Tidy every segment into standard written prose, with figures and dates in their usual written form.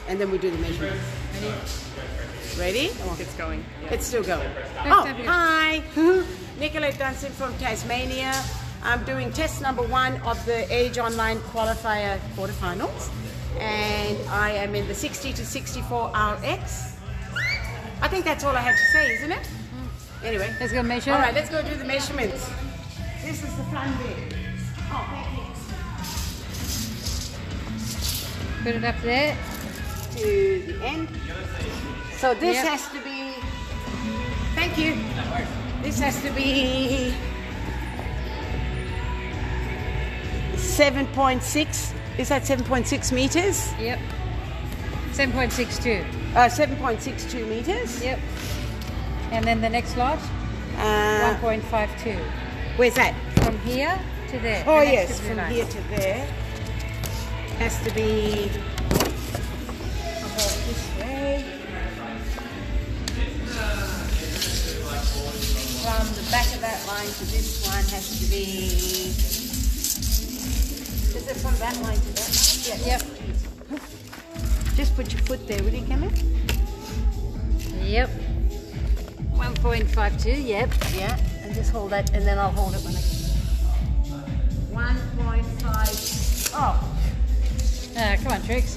and then we do the measurements. Ready? Oh, it's going. Yeah. It's still going. Oh, hi. Nicolette Dunson from Tasmania. I'm doing test number 1 of the Age Online Qualifier quarterfinals. And I am in the 60 to 64 RX. I think that's all I had to say, isn't it? Anyway. Let's go measure. All right, let's go do the measurements. This is the front bit. Oh, thank you. Put it up there. To the end. So this Yep. has to be, thank you. This has to be 7.6, is that 7.6 meters? Yep. 7.62. 7.62 meters. Yep. And then the next lot, 1.52. Where's that? From here to there. Oh the next yes, to the from line. here to there. Has to be about this way. From the back of that line to this one has to be. Is it from that line to that line? Yep. Just put your foot there, will you, Cameron? Yep. 1.52, yep. Yeah, and just hold that, and then I'll hold it when I get 1.5. Oh. Come on, Trix.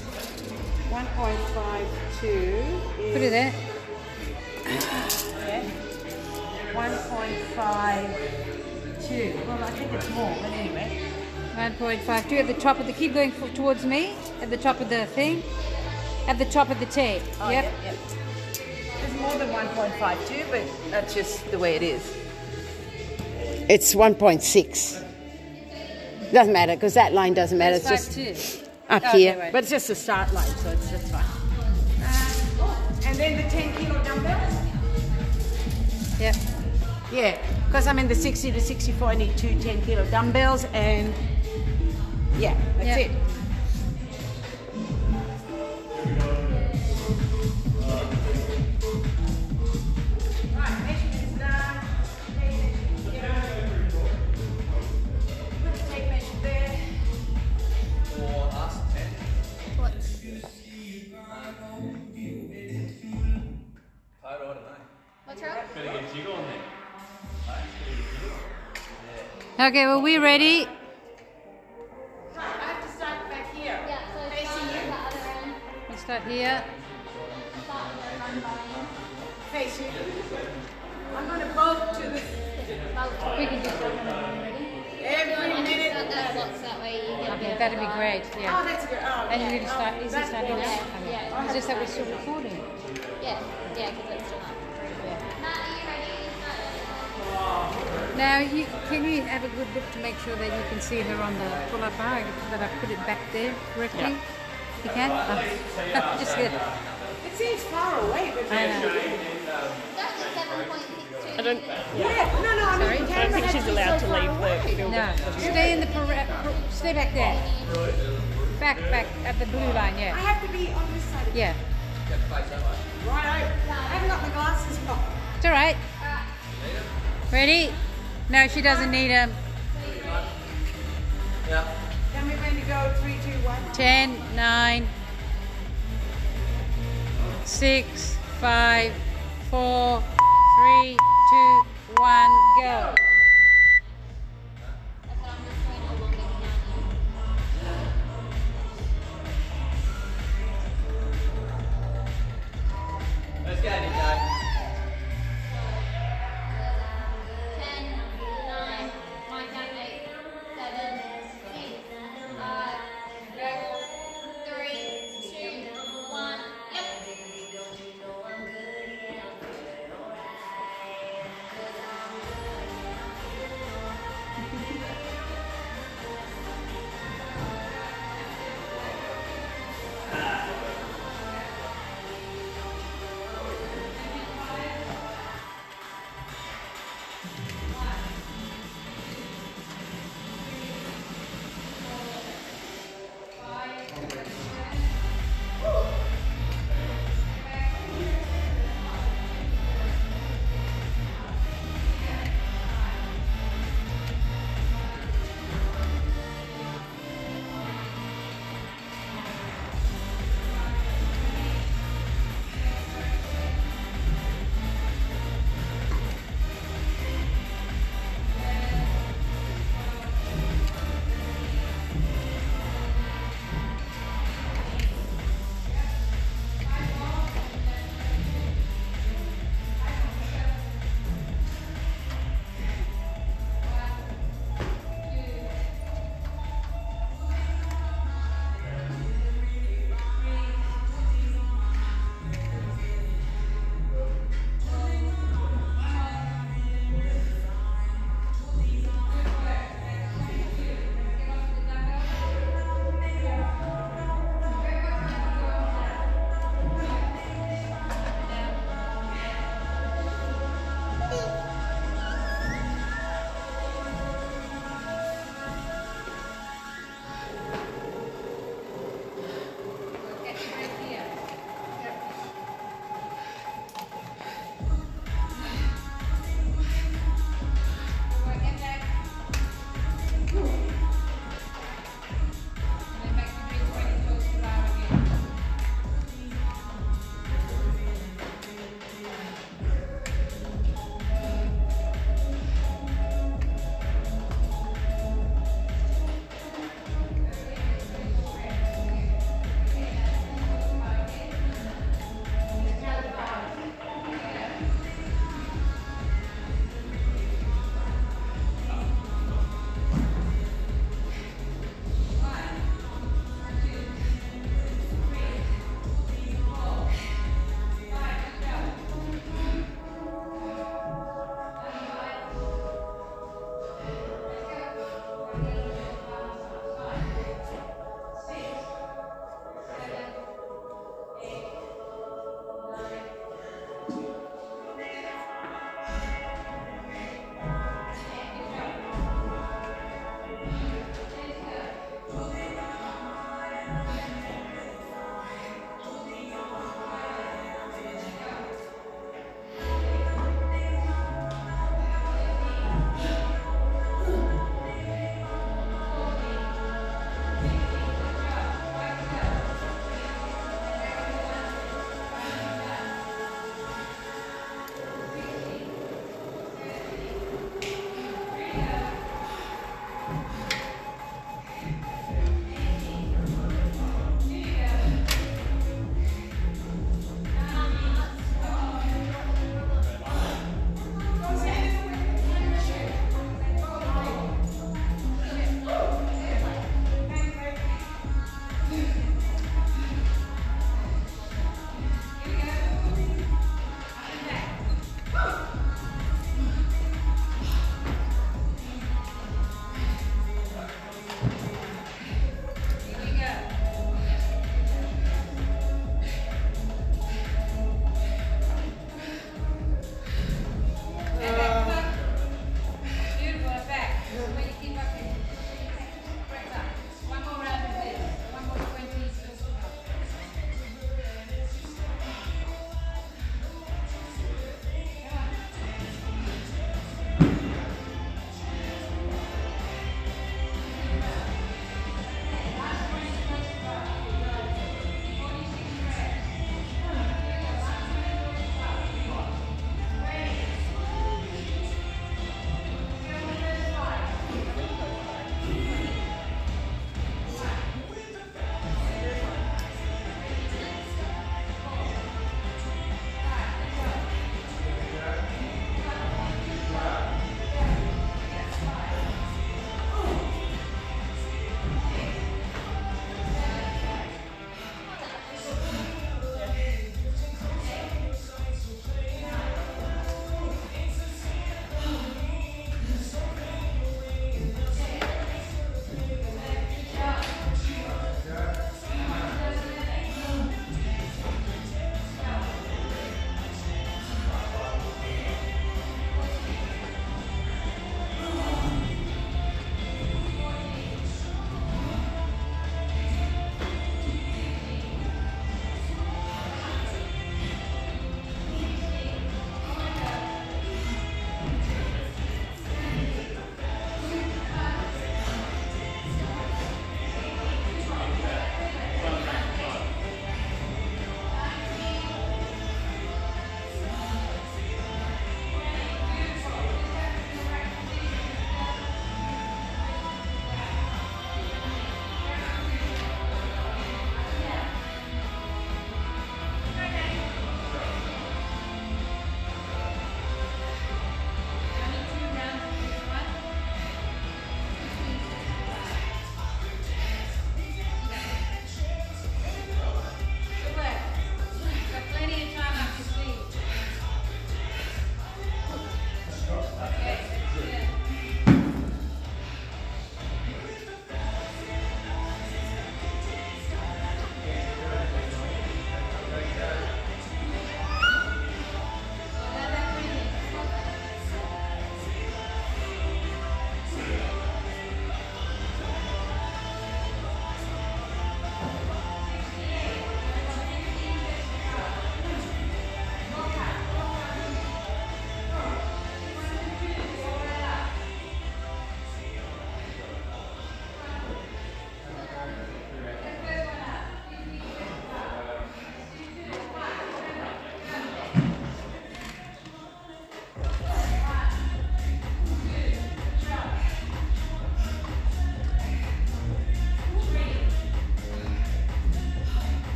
1.52 is... Put it there. Yeah. 1.52. Well, I think it's more, but anyway. 1.52 at the top of the, keep going towards me, at the top of the thing, at the top of the tape. Oh, yep. Yep. It's more than 1.52, but that's just the way it is. It's 1.6. Doesn't matter, because that line doesn't matter. It's just up here. Right. But it's just a start line, so it's just fine. And then the 10 kilo dumbbells. Yep. Yeah, because I'm in the 60 to 64, I need 2 10 kilo dumbbells, and yeah, that's Yep. it. Right, measurements done. Tape measure here. Put the tape measure there. Okay, well, we're ready. I have to start back here. Facing you. Let's start here. Face you. I'm going to bolt to the... We can just Every minute. Okay, that'd be great. Oh, Yeah. that's good. Oh, And you're yeah. going to start, is it starting now? Yeah, Okay. yeah. It's just that we're still recording. Yeah, because it's still up. Matt, are you ready? Now, can you have a good look to make sure that you can see her on the pull-up bar, that I put it back there correctly? Yeah. You can? Oh. Just good. It seems far away, but... I know. That's the 7.62. I don't, Yeah, no, I mean, Sorry? the I camera think has she's to be allowed so to far leave away. the field. No. Stay in the stay back there. Back at the blue line, I yeah. have to be on this side. Yeah. Right, I haven't got my glasses on. It's alright. Ready? No, she doesn't need them. Then we're going to go 3, 2, 1. 10, 9, 6, 5, 4, 3, 2, 1, go. That's what I'm just doing along the county. Let's go, Nico. 10, 9, my count 8, 7, 6, 5, 4, 3, 2, 1. Yep.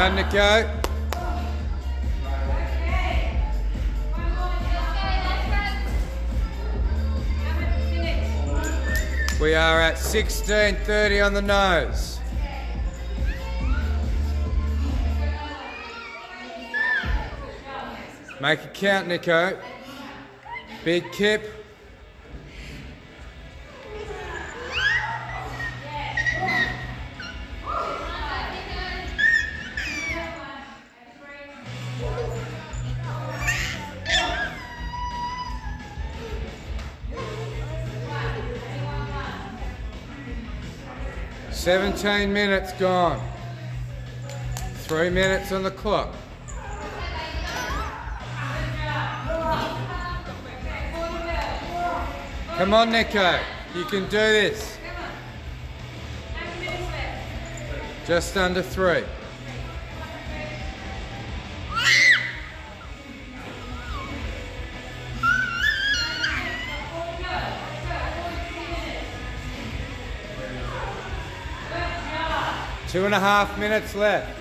done, Nico. We are at 16:30 on the nose. Make it count, Nico. Big kip. "17 minutes gone. 3 minutes on the clock. Come on, Nico. You can do this. Just under 3. Two and a half minutes left.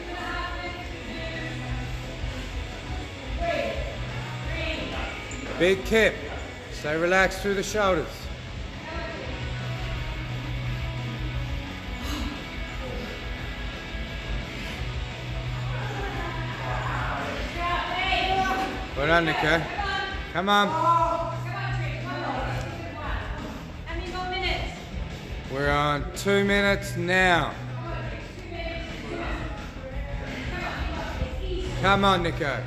Big kip. Stay relaxed through the shoulders. Well done, Nico. Come on. How many more minutes? We're on 2 minutes now. Come on, Nico.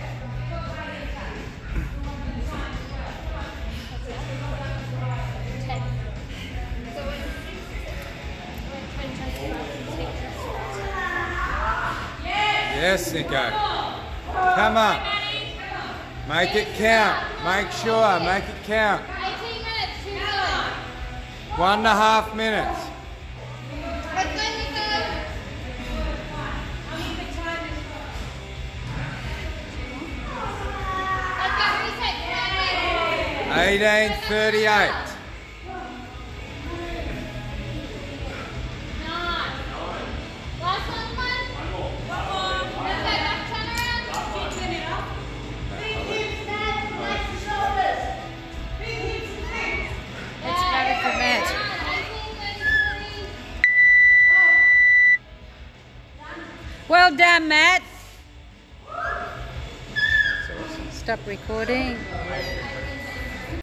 Yes, Nico. Come on. Make it count. Make sure. Make it count. 18 minutes, too good. 1.5 minutes. Let's go, Nico. Let's go, reset. 18:38. 9. Last one, come on. Let's go, back, turn around. Let's grab it for Matt. 18:33. Well done, Matt. Stop recording.